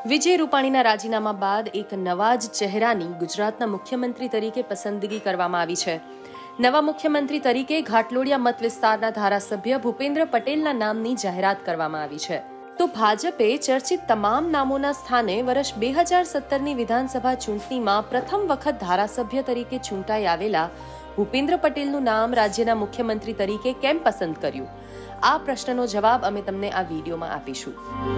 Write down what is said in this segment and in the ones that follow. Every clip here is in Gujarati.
વિજય રૂપાણીના રાજીનામા બાદ એક નવા જ ચહેરાની ગુજરાતના મુખ્યમંત્રી તરીકે પસંદગી કરવામાં આવી છે. નવા મુખ્યમંત્રી તરીકે ઘાટલોડિયા મત વિસ્તારના ધારાસભ્ય ભૂપેન્દ્ર પટેલના નામની જાહેરાત કરવામાં આવી છે. તો ભાજપે ચર્ચિત તમામ નામોના સ્થાને વર્ષ 2017ની વિધાનસભા ચૂંટણીમાં પ્રથમ વખત ધારાસભ્ય તરીકે ચૂંટાઈ આવેલા ભૂપેન્દ્ર પટેલનું નામ રાજ્યના મુખ્યમંત્રી તરીકે કેમ પસંદ કર્યું? આ પ્રશ્નનો જવાબ અમે તમને આ વિડીયોમાં આપીશું.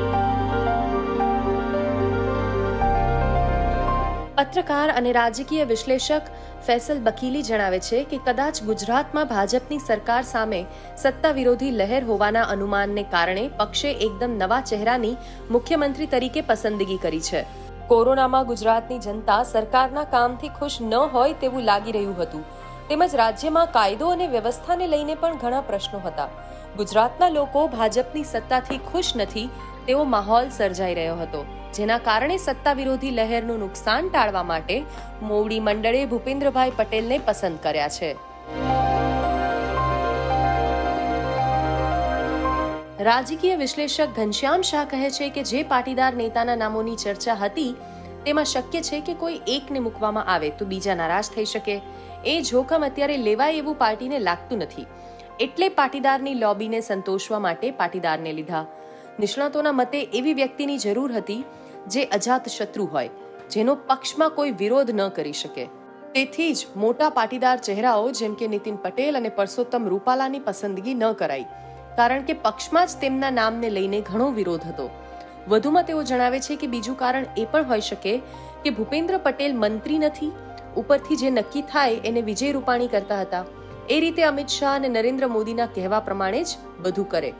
પત્રકાર અને રાજકીય વિશ્લેષક ફૈસલ બકીલી જણાવે છે કે કદાચ ગુજરાતમાં ભાજપની સરકાર સામે સત્તા વિરોધી લહેર હોવાના અનુમાનને કારણે પક્ષે એકદમ નવા ચહેરાની મુખ્યમંત્રી તરીકે પસંદગી કરી છે. કોરોનામાં ગુજરાતની જનતા સરકારના કામથી ખુશ ન હોય તેવું લાગી રહ્યું હતું. તેમજ રાજ્યમાં કાયદો અને વ્યવસ્થાને લઈને પણ ઘણા પ્રશ્નો હતા. ગુજરાતના લોકો ભાજપની સત્તાથી ખુશ નથી તેવો માહોલ સર્જાઈ રહ્યો હતો, જેના કારણે સત્તા વિરોધી લહેરનું નુકસાન ટાળવા માટે મોવડી મંડળે ભૂપેન્દ્રભાઈ પટેલને પસંદ કર્યા છે. રાજકીય વિશ્લેષક ઘનશ્યામ શાહ કહે છે કે જે પાટીદાર નેતાના નામોની ચર્ચા હતી તેમાં શક્ય છે કે કોઈ એકને મૂકવામાં આવે તો બીજા નારાજ થઈ શકે. એ જોખમ અત્યારે લેવાય એવું પાર્ટીને લાગતું નથી, એટલે પાટીદારની લોબીને સંતોષવા માટે પાટીદારને લીધા. નિષ્ણાતોના મતે એવી વ્યક્તિની જરૂર હતી જે અજાત શત્રુ હોય, જેનો પક્ષમાં કોઈ વિરોધ ન કરી શકે. તેથી જ મોટા પાટીદાર ચહેરાઓ જેમ કે નીતિન પટેલ અને પરસોત્તમ રૂપાલાની પસંદગી ન કરાઈ, કારણ કે પક્ષમાં જ તેમના નામને લઈને ઘણો વિરોધ હતો. વધુમાં તેઓ જણાવે છે કે બીજું કારણ એ પણ હોઈ શકે કે ભૂપેન્દ્ર પટેલ મંત્રી નથી, ઉપરથી જે નક્કી થાય એને વિજય રૂપાણી કરતા હતા. એ રીતે અમિત શાહ અને નરેન્દ્ર મોદીના કહેવા પ્રમાણે જ બધું કરે.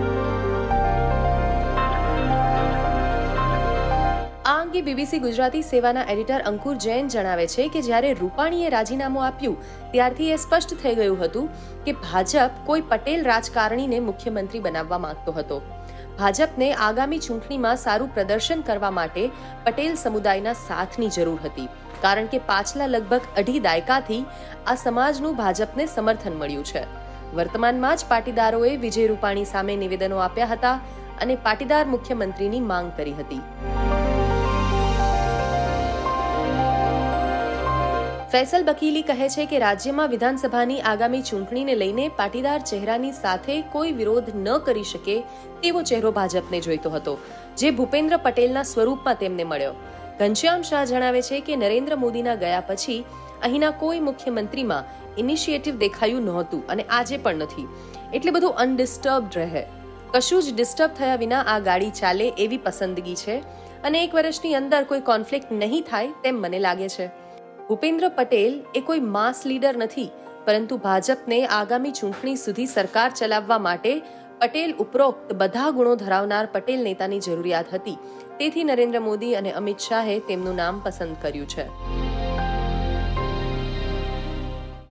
આ અંગે બીબીસી ગુજરાતી સેવાના એડિટર અંકુર જૈન જણાવે છે કે જ્યારે રૂપાણીએ રાજીનામું આપ્યું ત્યારથી એ સ્પષ્ટ થઈ ગયું હતું કે ભાજપ કોઈ પટેલ રાજકારણીને મુખ્યમંત્રી બનાવવા માંગતો હતો. ભાજપને આગામી ચૂંટણીમાં સારું પ્રદર્શન કરવા માટે પટેલ સમુદાયના સાથની જરૂર હતી, કારણ કે પાછલા લગભગ 2.5 દાયકાથી આ સમાજનું ભાજપને સમર્થન મળ્યું છે. વર્તમાનમાં જ પાટીદારોએ વિજય રૂપાણી સામે નિવેદનો આપ્યા હતા અને પાટીદાર મુખ્યમંત્રીની માંગ કરી હતી. ફૈસલ બકીલી કહે છે કે રાજ્યમાં વિધાનસભાની આગામી ચૂંટણીને લઈને પાટીદાર ચહેરાની સાથે કોઈ વિરોધ ન કરી શકે તેવો ચહેરો ભાજપને જોઈતો હતો, જે ભૂપેન્દ્ર પટેલના સ્વરૂપમાં તેમને મળ્યો. ઘનશ્યામ શાહ જણાવે છે કે નરેન્દ્ર મોદીના ગયા પછી અહીંના કોઈ મુખ્યમંત્રીમાં ઇનિશિયેટિવ દેખાયું નહોતું અને આજે પણ નથી, એટલે બધું અનડિસ્ટર્બ્ડ રહે. કશું જ ડિસ્ટર્બ થયા વિના આ ગાડી ચાલે એવી પસંદગી છે અને 1 વર્ષની અંદર કોઈ કોન્ફ્લિક્ટ નહીં થાય તેમ મને લાગે છે. ભૂપેન્દ્ર પટેલ એ કોઈ માસ લીડર નથી, પરંતુ ભાજપને આગામી ચૂંટણી સુધી સરકાર ચલાવવા માટે પટેલ ઉપરોક્ત બધા ગુણો ધરાવનાર પટેલ નેતાની જરૂરિયાત હતી. તેથી નરેન્દ્ર મોદી અને અમિત શાહે તેમનું નામ પસંદ કર્યું છે.